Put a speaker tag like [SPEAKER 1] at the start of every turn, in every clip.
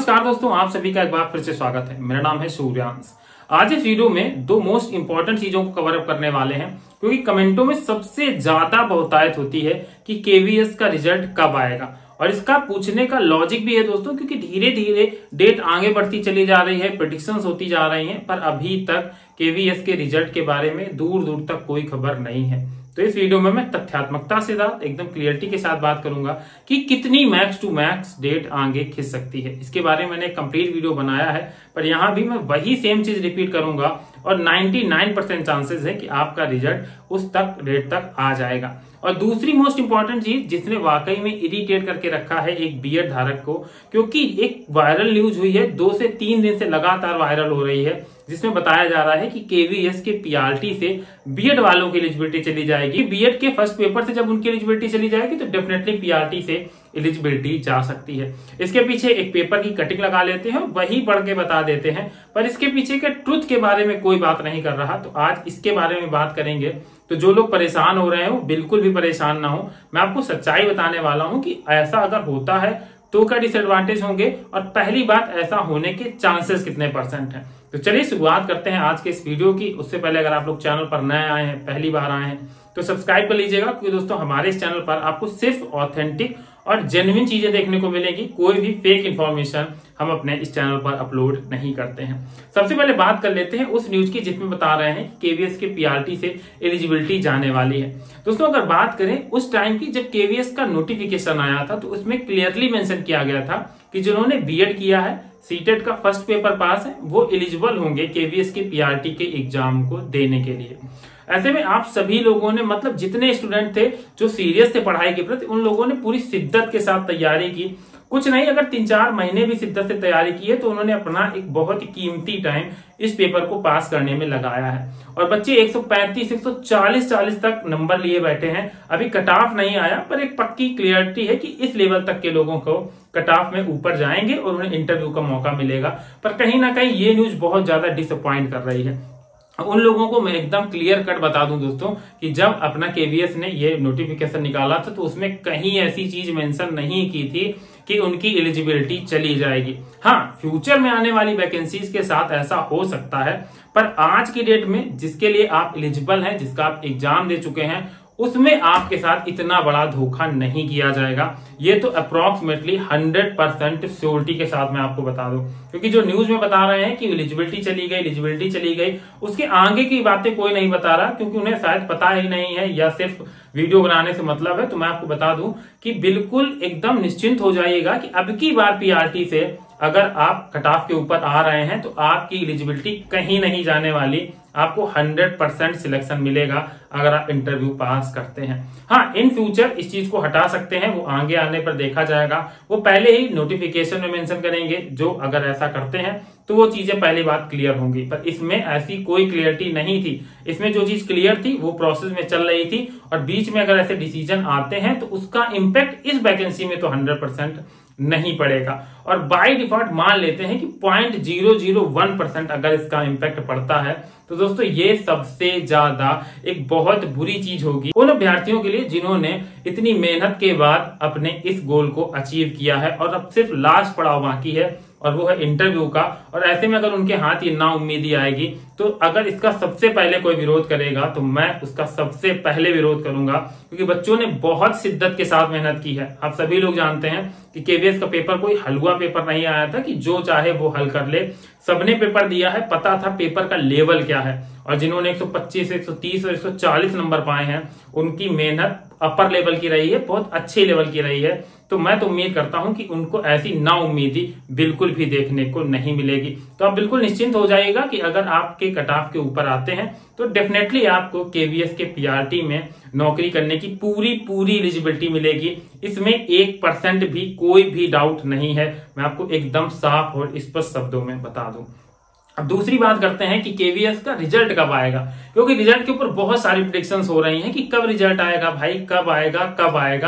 [SPEAKER 1] नमस्कार दोस्तों, आप सभी का एक बार फिर से स्वागत है। मेरा नाम है सूर्यांश। आज इस वीडियो में दो मोस्ट इंपॉर्टेंट चीजों को कवर अप करने वाले हैं, क्योंकि कमेंटों में सबसे ज्यादा बहुतायत होती है कि केवीएस का रिजल्ट कब आएगा। और इसका पूछने का लॉजिक भी है दोस्तों, क्योंकि धीरे धीरे डेट आगे बढ़ती चली जा रही है, प्रेडिक्शंस होती जा रही हैं, पर अभी तक केवीएस के रिजल्ट के बारे में दूर दूर तक कोई खबर नहीं है। तो इस वीडियो में मैं तथ्यात्मकता से साथ एकदम क्लियरिटी के साथ बात करूंगा कि कितनी मैक्स टू मैक्स डेट आगे खिंच सकती है। इसके बारे में मैंने एक कंप्लीट वीडियो बनाया है, पर यहां भी मैं वही सेम चीज रिपीट करूंगा और 99% चांसेस है कि आपका रिजल्ट उस तक डेट तक आ जाएगा। और दूसरी मोस्ट इंपॉर्टेंट चीज जिसने वाकई में इरिटेट करके रखा है एक बीएड धारक को, क्योंकि एक वायरल न्यूज हुई है, 2 से 3 दिन से लगातार वायरल हो रही है, जिसमें बताया जा रहा है कि केवीएस के पीआरटी से बीएड वालों की एलिजिबिलिटी चली जाएगी। बीएड के फर्स्ट पेपर से जब उनकी एलिजिबिलिटी चली जाएगी तो डेफिनेटली पीआरटी से एलिजिबिलिटी जा सकती है। इसके पीछे एक पेपर की कटिंग लगा लेते हैं, वही पढ़ के बता देते हैं, पर इसके पीछे के ट्रुथ के बारे में कोई बात नहीं कर रहा। तो आज इसके बारे में बात करेंगे। तो जो लोग परेशान हो रहे हैं वो बिल्कुल भी परेशान ना हो। मैं आपको सच्चाई बताने वाला हूं कि ऐसा अगर होता है तो क्या डिसएडवांटेज होंगे, और पहली बात ऐसा होने के चांसेस कितने % हैं। तो चलिए शुरुआत करते हैं आज के इस वीडियो की। उससे पहले अगर आप लोग चैनल पर नए आए हैं, पहली बार आए हैं, तो सब्सक्राइब कर लीजिएगा, क्योंकि दोस्तों हमारे इस चैनल पर आपको सिर्फ ऑथेंटिक और जेन्युइन चीजें देखने को मिलेगी। कोई भी फेक इंफॉर्मेशन हम अपने इस चैनल पर अपलोड नहीं करते हैं। सबसे पहले बात कर लेते हैं उस न्यूज की जिसमें बता रहे हैं कि केवीएस के पीआरटी से एलिजिबिलिटी जाने वाली है। दोस्तों अगर बात करें उस टाइम की जब केवीएस का नोटिफिकेशन आया था, तो उसमें क्लियरली मेंशन किया गया था कि जिन्होंने बीएड किया है, सीटेट का फर्स्ट पेपर पास है, वो एलिजिबल होंगे केवीएस के पीआरटी के एग्जाम को देने के लिए। ऐसे में आप सभी लोगों ने, मतलब जितने स्टूडेंट थे जो सीरियस थे पढ़ाई के प्रति, उन लोगों ने पूरी शिद्दत के साथ तैयारी की। कुछ नहीं, अगर 3-4 महीने भी शिद्दत से तैयारी की है तो उन्होंने अपना एक बहुत ही कीमती टाइम इस पेपर को पास करने में लगाया है। और बच्चे 135, 140 तक नंबर लिए बैठे हैं। अभी कट ऑफ नहीं आया, पर एक पक्की क्लियरिटी है कि इस लेवल तक के लोगों को कट ऑफ में ऊपर जाएंगे और उन्हें इंटरव्यू का मौका मिलेगा। पर कहीं ना कहीं ये न्यूज बहुत ज्यादा डिसअपॉइंट कर रही है उन लोगों को। मैं एकदम क्लियर कट बता दूं दोस्तों कि जब अपना केवीएस ने ये नोटिफिकेशन निकाला था तो उसमें कहीं ऐसी चीज मेंशन नहीं की थी कि उनकी एलिजिबिलिटी चली जाएगी। हाँ, फ्यूचर में आने वाली वैकेंसीज के साथ ऐसा हो सकता है, पर आज की डेट में जिसके लिए आप एलिजिबल हैं, जिसका आप एग्जाम दे चुके हैं, उसमें आपके साथ इतना बड़ा धोखा नहीं किया जाएगा। ये तो अप्रोक्सीमेटली 100% श्योरिटी के साथ मैं आपको बता दूं, क्योंकि जो न्यूज में बता रहे हैं कि एलिजिबिलिटी चली गई, उसके आगे की बातें कोई नहीं बता रहा, क्योंकि उन्हें शायद पता ही नहीं है या सिर्फ वीडियो बनाने से मतलब है। तो मैं आपको बता दूं कि बिल्कुल एकदम निश्चिंत हो जाइएगा कि अब की बार पीआरटी से अगर आप कट ऑफ के ऊपर आ रहे हैं तो आपकी एलिजिबिलिटी कहीं नहीं जाने वाली। आपको 100% सिलेक्शन मिलेगा अगर आप इंटरव्यू पास करते हैं। हाँ, इन फ्यूचर इस चीज को हटा सकते हैं, वो आगे आने पर देखा जाएगा। वो पहले ही नोटिफिकेशन में मेंशन करेंगे, जो अगर ऐसा करते हैं तो वो चीजें पहली बात क्लियर होंगी। पर इसमें ऐसी कोई क्लियरिटी नहीं थी। इसमें जो चीज क्लियर थी वो प्रोसेस में चल रही थी, और बीच में अगर ऐसे डिसीजन आते हैं तो उसका इम्पैक्ट इस वैकेंसी में तो 100% नहीं पड़ेगा। और बाय डिफॉल्ट मान लेते हैं कि 0.001% अगर इसका इम्पैक्ट पड़ता है तो दोस्तों ये सबसे ज्यादा एक बहुत बुरी चीज होगी उन अभ्यर्थियों के लिए जिन्होंने इतनी मेहनत के बाद अपने इस गोल को अचीव किया है, और अब सिर्फ लास्ट पड़ाव बाकी है और वो है इंटरव्यू का। और ऐसे में अगर उनके हाथ ये नाउम्मीदी आएगी, तो अगर इसका सबसे पहले कोई विरोध करेगा तो मैं उसका सबसे पहले विरोध करूंगा, क्योंकि बच्चों ने बहुत शिद्दत के साथ मेहनत की है। आप सभी लोग जानते हैं कि केवीएस का पेपर कोई हलवा पेपर नहीं आया था कि जो चाहे वो हल कर ले। सबने पेपर दिया है, पता था पेपर का लेवल क्या है, और जिन्होंने 125, 130 और 140 नंबर पाए हैं उनकी मेहनत अपर लेवल की रही है, बहुत अच्छे लेवल की रही है। तो मैं तो उम्मीद करता हूं कि उनको ऐसी नाउम्मीदी बिल्कुल भी देखने को नहीं मिलेगी। तो आप बिल्कुल निश्चिंत हो जाइएगा कि अगर आपके कट ऑफ के ऊपर आते हैं तो डेफिनेटली आपको केवीएस के पीआरटी में नौकरी करने की पूरी एलिजिबिलिटी मिलेगी। इसमें 1% भी कोई भी डाउट नहीं है। मैं आपको एकदम साफ और स्पष्ट शब्दों में बता दूं। अब दूसरी बात करते हैं कि केवीएस का रिजल्ट कब आएगा, क्योंकि रिजल्ट के ऊपर बहुत सारी प्रेडिक्शंस हो रही हैं कि कब रिजल्ट आएगा भाई, कब आएगा।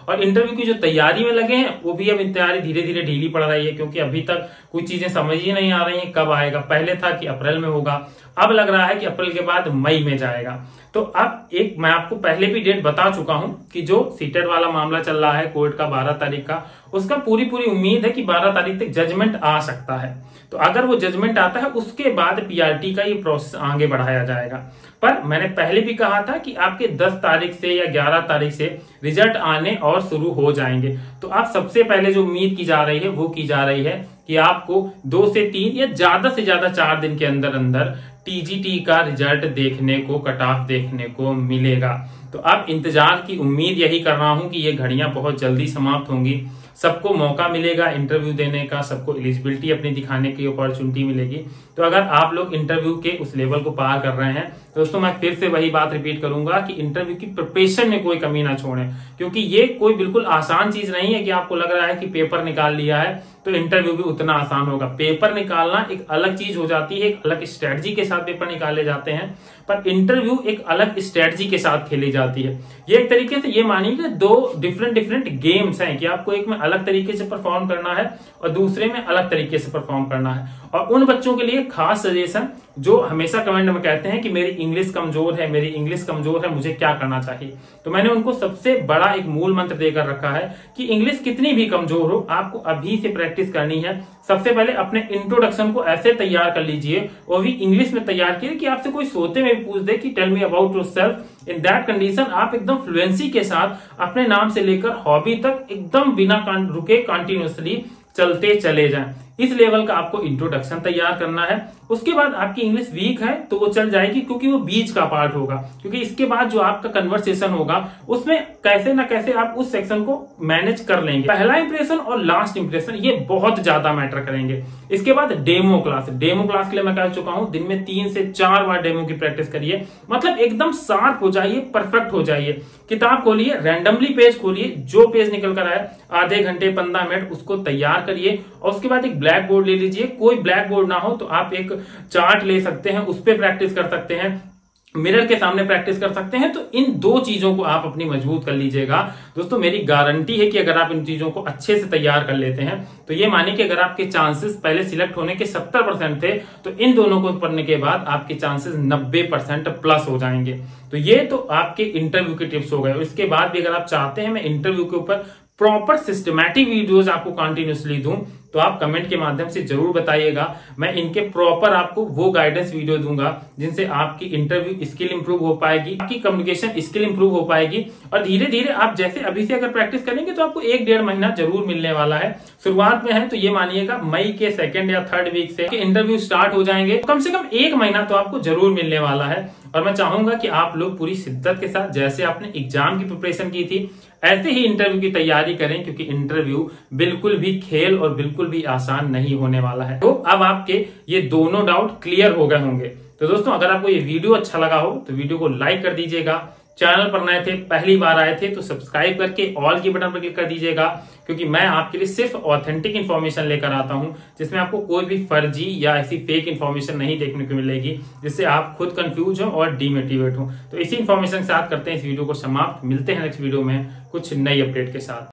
[SPEAKER 1] और इंटरव्यू की जो तैयारी में लगे हैं वो भी अब तैयारी धीरे धीरे ढीली पड़ रही है, क्योंकि अभी तक कुछ चीजें समझ ही नहीं आ रही हैं कब आएगा। पहले था कि अप्रैल में होगा, अब लग रहा है कि अप्रैल के बाद मई में जाएगा। तो अब एक मैं आपको पहले भी डेट बता चुका हूं कि जो सीटेट वाला मामला चल रहा है कोर्ट का 12 तारीख का, उसका पूरी उम्मीद है कि 12 तारीख तक जजमेंट आ सकता है। तो अगर वो जजमेंट आता है उसके बाद पीआरटी का ये प्रोसेस आगे बढ़ाया जाएगा। पर मैंने पहले भी कहा था कि आपके 10 तारीख से या 11 तारीख से रिजल्ट आने और शुरू हो जाएंगे। तो आप सबसे पहले जो उम्मीद की जा रही है वो की जा रही है कि आपको 2 से 3 या ज्यादा से ज्यादा 4 दिन के अंदर अंदर टीजीटी का रिजल्ट देखने को, कट ऑफ देखने को मिलेगा। तो अब इंतजार की उम्मीद यही कर रहा हूं कि ये घड़ियां बहुत जल्दी समाप्त होंगी, सबको मौका मिलेगा इंटरव्यू देने का, सबको एलिजिबिलिटी अपनी दिखाने की अपॉर्चुनिटी मिलेगी। तो अगर आप लोग इंटरव्यू के उस लेवल को पार कर रहे हैं तो दोस्तों मैं फिर से वही बात रिपीट करूंगा कि इंटरव्यू की प्रिपरेशन में कोई कमी ना छोड़ें, क्योंकि ये कोई बिल्कुल आसान चीज नहीं है कि आपको लग रहा है कि पेपर निकाल लिया है तो इंटरव्यू भी उतना आसान होगा। पेपर निकालना एक अलग चीज हो जाती है, एक अलग स्ट्रेटजी के साथ पेपर निकाले जाते हैं, पर इंटरव्यू एक अलग स्ट्रेटजी के साथ खेली जाती है। ये एक तरीके से ये मानिए कि 2 डिफरेंट गेम्स हैं कि आपको एक में अलग तरीके से परफॉर्म करना है और दूसरे में अलग तरीके से परफॉर्म करना है। और उन बच्चों के लिए खास सजेशन जो हमेशा कमेंट में कहते हैं कि मेरी इंग्लिश कमजोर है, मेरी इंग्लिश कमजोर है, मुझे क्या करना चाहिए, तो मैंने उनको सबसे बड़ा एक मूल मंत्र देकर रखा है कि इंग्लिश कितनी भी कमजोर हो आपको अभी से प्रैक्टिस करनी है। सबसे पहले अपने इंट्रोडक्शन को ऐसे तैयार कर लीजिए, वो भी इंग्लिश में तैयार कीजिए कि आपसे कोई सोते में पूछ दे कि tell me about yourself. In that condition आप एकदम फ्लुएंसी के साथ अपने नाम से लेकर हॉबी तक एकदम बिना रुके कंटिन्यूअसली चलते चले जाएं। इस लेवल का आपको इंट्रोडक्शन तैयार करना है। उसके बाद आपकी इंग्लिश वीक है तो वो चल जाएगी, क्योंकि वो बीच का पार्ट होगा, क्योंकि इसके बाद जो आपका कन्वर्सेशन होगा उसमें कैसे ना कैसे आप उस सेक्शन को मैनेज कर लेंगे। पहला इंप्रेशन और लास्ट इंप्रेशन ये बहुत ज्यादा मैटर करेंगे। इसके बाद डेमो क्लास के लिए मैं कह चुका हूं दिन में 3 से 4 बार डेमो की प्रैक्टिस करिए, मतलब एकदम शार्प हो जाइए, परफेक्ट हो जाइए। किताब खोलिए, रैंडमली पेज खोलिए, जो पेज निकल कर आए आधे घंटे 15 मिनट उसको तैयार करिए और उसके बाद एक ब्लैक बोर्ड ले लीजिए। कोई ब्लैक बोर्ड ना हो तो आप एक चार्ट ले सकते हैं, उस पर प्रैक्टिस कर सकते हैं, मिरर के सामने प्रैक्टिस कर सकते हैं। तो इन 2 चीजों को आप अपनी मजबूत कर लीजिएगा। दोस्तों मेरी गारंटी है कि अगर आप इन चीजों को अच्छे से तैयार कर लेते हैं तो ये मानिए कि अगर आपके चांसेस पहले सिलेक्ट होने के 70% थे तो इन दोनों को पढ़ने के बाद आपके चांसेस 90% प्लस हो जाएंगे। तो ये तो आपके इंटरव्यू के टिप्स हो गए। और इसके बाद भी अगर आप चाहते हैं मैं इंटरव्यू के ऊपर प्रॉपर सिस्टमैटिक वीडियोस आपको कंटिन्यूअसली दूं तो आप कमेंट के माध्यम से जरूर बताइएगा। मैं इनके प्रॉपर आपको वो गाइडेंस वीडियो दूंगा जिनसे आपकी इंटरव्यू स्किल इंप्रूव हो पाएगी, आपकी कम्युनिकेशन स्किल इंप्रूव हो पाएगी और धीरे धीरे आप जैसे अभी से अगर प्रैक्टिस करेंगे तो आपको 1-1.5 महीना जरूर मिलने वाला है। शुरुआत में है तो ये मानिएगा मई के 2nd या 3rd वीक से इंटरव्यू स्टार्ट हो जाएंगे, कम से कम 1 महीना तो आपको जरूर मिलने वाला है। और मैं चाहूंगा कि आप लोग पूरी शिद्दत के साथ जैसे आपने एग्जाम की प्रिपरेशन की थी ऐसे ही इंटरव्यू की तैयारी करें, क्योंकि इंटरव्यू बिल्कुल भी खेल और बिल्कुल भी आसान नहीं होने वाला है। तो अब आपके ये दोनों डाउट क्लियर हो गए होंगे। तो दोस्तों अगर आपको ये वीडियो अच्छा लगा हो तो वीडियो को लाइक कर दीजिएगा। चैनल पर नए थे, पहली बार आए थे तो सब्सक्राइब करके ऑल की बटन पर क्लिक कर दीजिएगा, क्योंकि मैं आपके लिए सिर्फ ऑथेंटिक इन्फॉर्मेशन लेकर आता हूं जिसमें आपको कोई भी फर्जी या ऐसी फेक इन्फॉर्मेशन नहीं देखने को मिलेगी जिससे आप खुद कंफ्यूज हो और डीमोटिवेट हो। तो इसी इन्फॉर्मेशन के साथ करते हैं इस वीडियो को समाप्त। मिलते हैं नेक्स्ट वीडियो में कुछ नई अपडेट के साथ।